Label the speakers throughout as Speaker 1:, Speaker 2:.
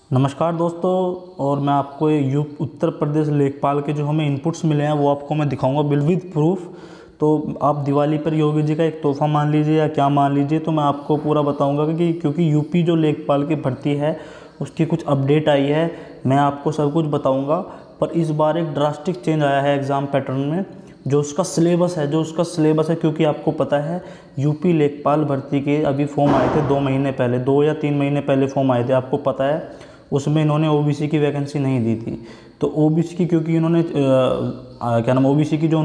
Speaker 1: नमस्कार दोस्तों। और मैं आपको उत्तर प्रदेश लेखपाल के जो हमें इनपुट्स मिले हैं वो आपको मैं दिखाऊंगा बिल विद प्रूफ। तो आप दिवाली पर योगी जी का एक तोहफा मान लीजिए या क्या मान लीजिए, तो मैं आपको पूरा बताऊंगा कि क्योंकि यूपी जो लेखपाल की भर्ती है उसकी कुछ अपडेट आई है, मैं आपको सब कुछ बताऊँगा। पर इस बार एक ड्रास्टिक चेंज आया है एग्ज़ाम पैटर्न में, जो उसका सिलेबस है क्योंकि आपको पता है यूपी लेखपाल भर्ती के अभी फॉर्म आए थे 2 महीने पहले, 2 या 3 महीने पहले फॉर्म आए थे, आपको पता है। उसमें इन्होंने ओबीसी की वैकेंसी नहीं दी थी। तो ओबीसी की क्योंकि इन्होंने ओबीसी की जो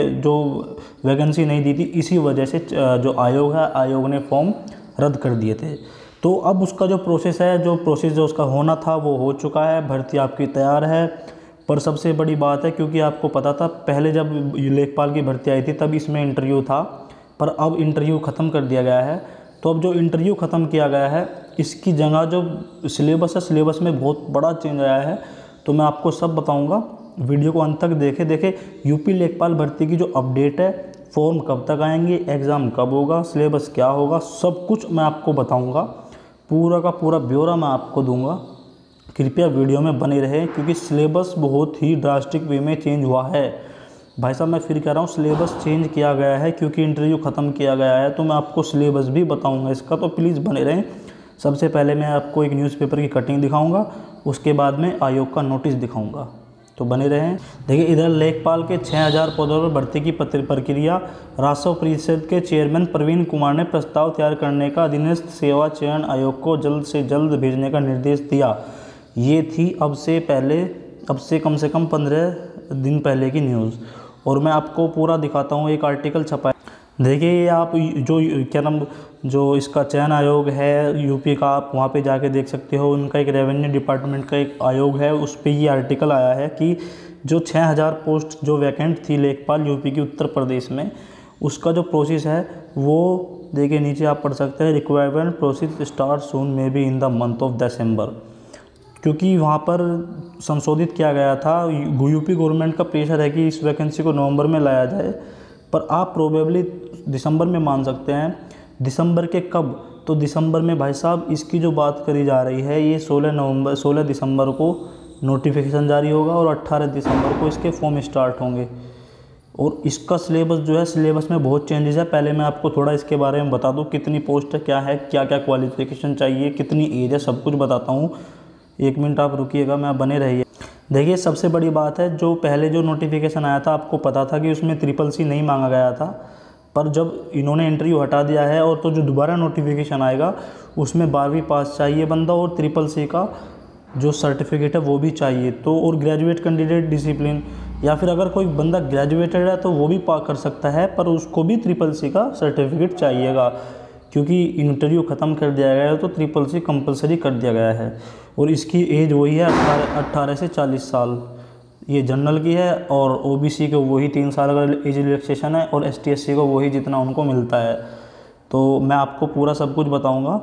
Speaker 1: वैकेंसी नहीं दी थी, इसी वजह से जो आयोग ने फॉर्म रद्द कर दिए थे। तो अब उसका जो प्रोसेस जो उसका होना था वो हो चुका है, भर्ती आपकी तैयार है। पर सबसे बड़ी बात है, क्योंकि आपको पता था पहले जब लेखपाल की भर्ती आई थी तब इसमें इंटरव्यू था, पर अब इंटरव्यू ख़त्म कर दिया गया है। तो अब जो इंटरव्यू ख़त्म किया गया है, इसकी जगह जो सिलेबस में बहुत बड़ा चेंज आया है। तो मैं आपको सब बताऊंगा, वीडियो को अंत तक देखें। यूपी लेखपाल भर्ती की जो अपडेट है, फॉर्म कब तक आएंगे, एग्ज़ाम कब होगा, सिलेबस क्या होगा, सब कुछ मैं आपको बताऊंगा। पूरा का पूरा ब्यौरा मैं आपको दूंगा। कृपया वीडियो में बने रहें, क्योंकि सिलेबस बहुत ही ड्रास्टिक वे में चेंज हुआ है। भाई साहब मैं फिर कह रहा हूँ, सिलेबस चेंज किया गया है क्योंकि इंटरव्यू ख़त्म किया गया है। तो मैं आपको सिलेबस भी बताऊंगा इसका, तो प्लीज़ बने रहें। सबसे पहले मैं आपको एक न्यूज़पेपर की कटिंग दिखाऊंगा, उसके बाद में आयोग का नोटिस दिखाऊंगा, तो बने रहें। देखिए, इधर लेखपाल के 6000 पदों पर भर्ती की प्रक्रिया, राजस्व परिषद के चेयरमैन प्रवीण कुमार ने प्रस्ताव तैयार करने का अधीनस्थ सेवा चयन आयोग को जल्द से जल्द भेजने का निर्देश दिया। ये थी अब से कम से कम 15 दिन पहले की न्यूज़। और मैं आपको पूरा दिखाता हूँ, एक आर्टिकल छपा है। देखिए, ये आप जो इसका चयन आयोग है यूपी का, आप वहाँ पे जाके देख सकते हो। उनका एक रेवेन्यू डिपार्टमेंट का एक आयोग है, उस पर ये आर्टिकल आया है कि जो 6000 पोस्ट जो वैकेंट थी लेखपाल यूपी की उत्तर प्रदेश में, उसका जो प्रोसेस है वो देखिए नीचे आप पढ़ सकते हैं। Requirement process start soon may be in the month of December. क्योंकि वहाँ पर संशोधित किया गया था, यूपी गवर्नमेंट का प्रेशर है कि इस वैकेंसी को नवंबर में लाया जाए, पर आप प्रोबेबली दिसंबर में मान सकते हैं। दिसंबर के कब? तो दिसंबर में भाई साहब इसकी जो बात करी जा रही है, ये 16 दिसंबर को नोटिफिकेशन जारी होगा और 18 दिसंबर को इसके फॉर्म स्टार्ट होंगे। और इसका सिलेबस में बहुत चेंजेस है। पहले मैं आपको थोड़ा इसके बारे में बता दूँ, कितनी पोस्ट है, क्या है, क्या क्या क्वालिफिकेशन चाहिए, कितनी एज है, सब कुछ बताता हूँ। 1 मिनट आप रुकिएगा, मैं बने रहिए। देखिए, सबसे बड़ी बात है, जो पहले जो नोटिफिकेशन आया था आपको पता था कि उसमें CCC नहीं मांगा गया था, पर जब इन्होंने इंटरव्यू हटा दिया है और तो जो दोबारा नोटिफिकेशन आएगा उसमें 12वीं पास चाहिए बंदा, और CCC का जो सर्टिफिकेट है वो भी चाहिए। तो और ग्रेजुएट कैंडिडेट डिसिप्लिन, या फिर अगर कोई बंदा ग्रेजुएटेड है तो वो भी पास कर सकता है, पर उसको भी CCC का सर्टिफिकेट चाहिएगा। क्योंकि इंटरव्यू ख़त्म कर दिया गया है तो CCC कंपलसरी कर दिया गया है। और इसकी एज वही है 18 से 40 साल, ये जनरल की है। और ओबीसी को वही 3 साल का एज रिलैक्सेशन है, और ST SC को वही जितना उनको मिलता है। तो मैं आपको पूरा सब कुछ बताऊंगा।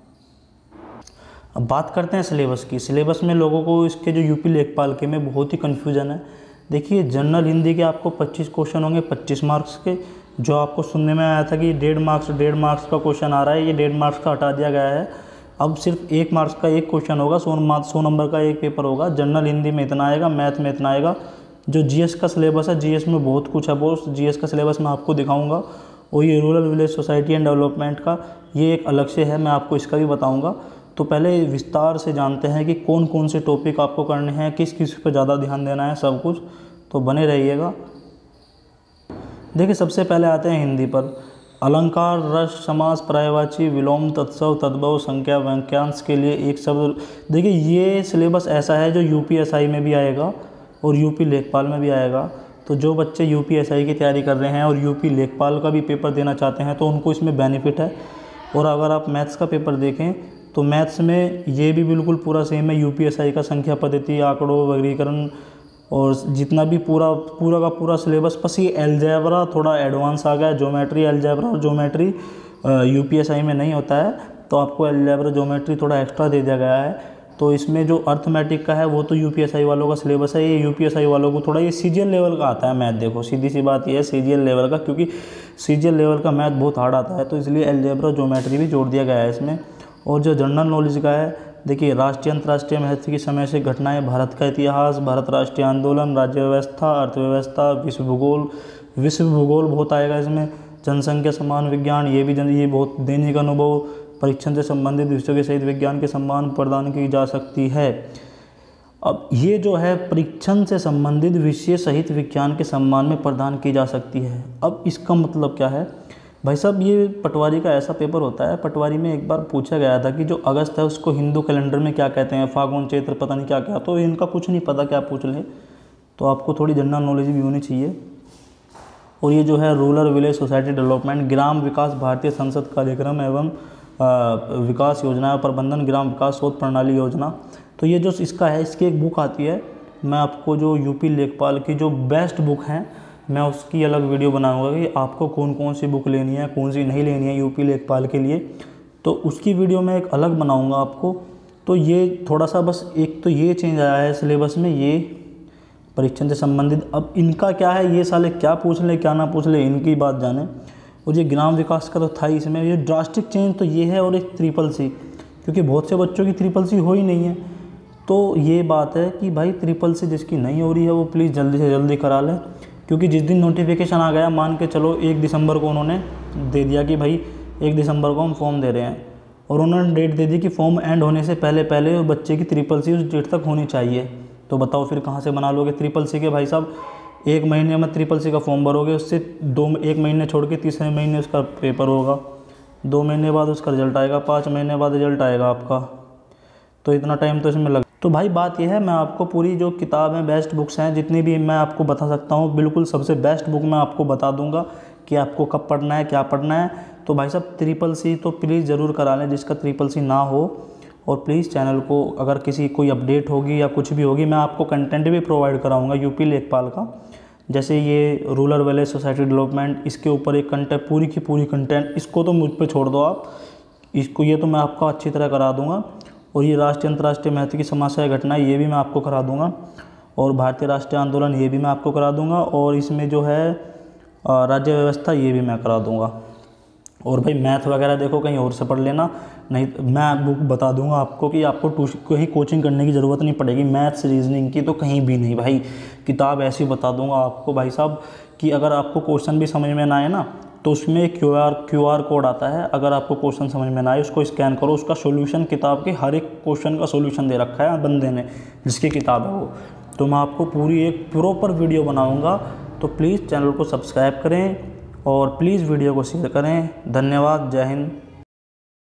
Speaker 1: अब बात करते हैं सिलेबस की। सिलेबस में लोगों को इसके जो यूपी लेखपाल के में बहुत ही कन्फ्यूजन है। देखिए, जनरल हिंदी के आपको 25 क्वेश्चन होंगे 25 मार्क्स के। जो आपको सुनने में आया था कि 1.5 मार्क्स का क्वेश्चन आ रहा है, ये 1.5 मार्क्स का हटा दिया गया है। अब सिर्फ 1 मार्क्स का एक क्वेश्चन होगा, 100 नंबर का एक पेपर होगा। जनरल हिंदी में इतना आएगा, मैथ में इतना आएगा। जो GS का सिलेबस है, GS में बहुत कुछ है बोस। GS का सिलेबस मैं आपको दिखाऊंगा। और ये rural village society and development का ये एक अलग से है, मैं आपको इसका भी बताऊँगा। तो पहले विस्तार से जानते हैं कि कौन कौन से टॉपिक आपको करने हैं, किस किस पर ज़्यादा ध्यान देना है, सब कुछ। तो बने रहिएगा। देखिए, सबसे पहले आते हैं हिंदी पर। अलंकार, रस, समास, पर्यायवाची, विलोम, तत्सव, तद्भव, संज्ञा, वाक्यांश के लिए एक शब्द। देखिए, ये सिलेबस ऐसा है जो UPSI में भी आएगा और यूपी लेखपाल में भी आएगा। तो जो बच्चे UPSI की तैयारी कर रहे हैं और यूपी लेखपाल का भी पेपर देना चाहते हैं तो उनको इसमें बेनिफिट है। और अगर आप मैथ्स का पेपर देखें तो मैथ्स में ये भी बिल्कुल पूरा सेम है। UPSI का संख्या पद्धति, आंकड़ों, वर्गीकरण और जितना भी पूरा का पूरा सिलेबस। बस ये अलजेब्रा थोड़ा एडवांस आ गया। ज्योमेट्री, अलजेब्रा और ज्योमेट्री UPSI में नहीं होता है, तो आपको अलजेब्रा ज्योमेट्री थोड़ा एक्स्ट्रा दे दिया गया है। तो इसमें जो अर्थमेटिक का है वो तो UPSI वालों का सिलेबस है। ये UPSI वालों को थोड़ा ये CGL लेवल का आता है मैथ। देखो, सीधी सी बात ये है, CGL लेवल का, क्योंकि CGL लेवल का मैथ बहुत हार्ड आता है, तो इसलिए अलजेब्रा ज्योमेट्री भी जोड़ दिया गया है इसमें। और जो जनरल नॉलेज का है देखिए राष्ट्रीय अंतर्राष्ट्रीय महत्व की समय से घटनाएं, भारत का इतिहास, भारत राष्ट्रीय आंदोलन, राज्य व्यवस्था, अर्थव्यवस्था, विश्व भूगोल बहुत आएगा इसमें, जनसंख्या समान विज्ञान, ये बहुत, दैनिक अनुभव, परीक्षण से संबंधित विषयों के सहित विज्ञान के सम्मान प्रदान की जा सकती है। अब ये जो है परीक्षण से संबंधित विषय सहित विज्ञान के सम्मान में प्रदान की जा सकती है। अब इसका मतलब क्या है भाई साहब, ये पटवारी का ऐसा पेपर होता है, पटवारी में एक बार पूछा गया था कि जो अगस्त है उसको हिंदू कैलेंडर में क्या कहते हैं, फागुन चैत्र पता नहीं क्या क्या, तो इनका कुछ नहीं पता क्या पूछ ले, तो आपको थोड़ी जनरल नॉलेज भी होनी चाहिए। और ये जो है रूरल विलेज सोसाइटी डेवलपमेंट, ग्राम विकास भारतीय संसद कार्यक्रम एवं विकास योजना प्रबंधन, ग्राम विकास शोध प्रणाली योजना, तो ये जो इसका है, इसकी एक बुक आती है। मैं आपको जो यूपी लेखपाल की जो बेस्ट बुक है, मैं उसकी अलग वीडियो बनाऊंगा कि आपको कौन कौन सी बुक लेनी है, कौन सी नहीं लेनी है यूपी लेखपाल के लिए, तो उसकी वीडियो मैं एक अलग बनाऊंगा आपको। तो ये थोड़ा सा बस एक तो ये चेंज आया है सिलेबस में, ये परीक्षण से संबंधित। अब इनका क्या है, ये साले क्या पूछ ले क्या ना पूछ ले, इनकी बात जाने। और ये ग्राम विकास का तो था ही, इसमें ये ड्रास्टिक चेंज तो ये है, और एक CCC, क्योंकि बहुत से बच्चों की CCC हो ही नहीं है। तो ये बात है कि भाई CCC जिसकी नहीं हो रही है वो प्लीज़ जल्दी से जल्दी करा लें, क्योंकि जिस दिन नोटिफिकेशन आ गया, मान के चलो 1 दिसंबर को उन्होंने दे दिया कि भाई 1 दिसंबर को हम फॉर्म दे रहे हैं, और उन्होंने डेट दे दी कि फॉर्म एंड होने से पहले पहले बच्चे की CCC उस डेट तक होनी चाहिए, तो बताओ फिर कहाँ से बना लोगे CCC के भाई साहब। 1 महीने में CCC का फॉर्म भरोगे, उससे 1 महीने छोड़ के तीसरे महीने उसका पेपर होगा, 2 महीने बाद उसका रिजल्ट आएगा, 5 महीने बाद रिजल्ट आएगा आपका, तो इतना टाइम तो इसमें लग। तो भाई बात यह है, मैं आपको पूरी जो किताब है, बेस्ट बुक्स हैं जितनी भी मैं आपको बता सकता हूँ, बिल्कुल सबसे बेस्ट बुक मैं आपको बता दूंगा कि आपको कब पढ़ना है, क्या पढ़ना है। तो भाई साहब CCC तो प्लीज़ ज़रूर करा लें जिसका CCC ना हो, और प्लीज़ चैनल को अगर किसी कोई अपडेट होगी या कुछ भी होगी, मैं आपको कंटेंट भी प्रोवाइड कराऊँगा यूपी लेखपाल का, जैसे ये रूरल विलेज सोसाइटी डेवलपमेंट, इसके ऊपर एक कंटेंट, पूरी की पूरी कंटेंट, इसको तो मुझ पर छोड़ दो आप, इसको ये तो मैं आपका अच्छी तरह करा दूँगा। और ये राष्ट्रीय अंतर्राष्ट्रीय महत्व की समस्या घटनाएं, ये भी मैं आपको करा दूंगा, और भारतीय राष्ट्रीय आंदोलन ये भी मैं आपको करा दूंगा, और इसमें जो है राज्य व्यवस्था ये भी मैं करा दूंगा। और भाई मैथ वगैरह देखो कहीं और से पढ़ लेना, नहीं मैं बुक बता दूंगा आपको कि आपको कहीं कोचिंग करने की ज़रूरत नहीं पड़ेगी, मैथ्स रीजनिंग की तो कहीं भी नहीं भाई, किताब ऐसी बता दूंगा आपको भाई साहब कि अगर आपको क्वेश्चन भी समझ में ना आए ना, तो उसमें QR कोड आता है, अगर आपको क्वेश्चन समझ में ना आए उसको स्कैन करो, उसका सॉल्यूशन किताब के हर एक क्वेश्चन का सॉल्यूशन दे रखा है बंदे ने, जिसकी किताब है वो। तो मैं आपको पूरी एक प्रॉपर वीडियो बनाऊंगा, तो प्लीज़ चैनल को सब्सक्राइब करें और प्लीज़ वीडियो को शेयर करें। धन्यवाद, जय हिंद।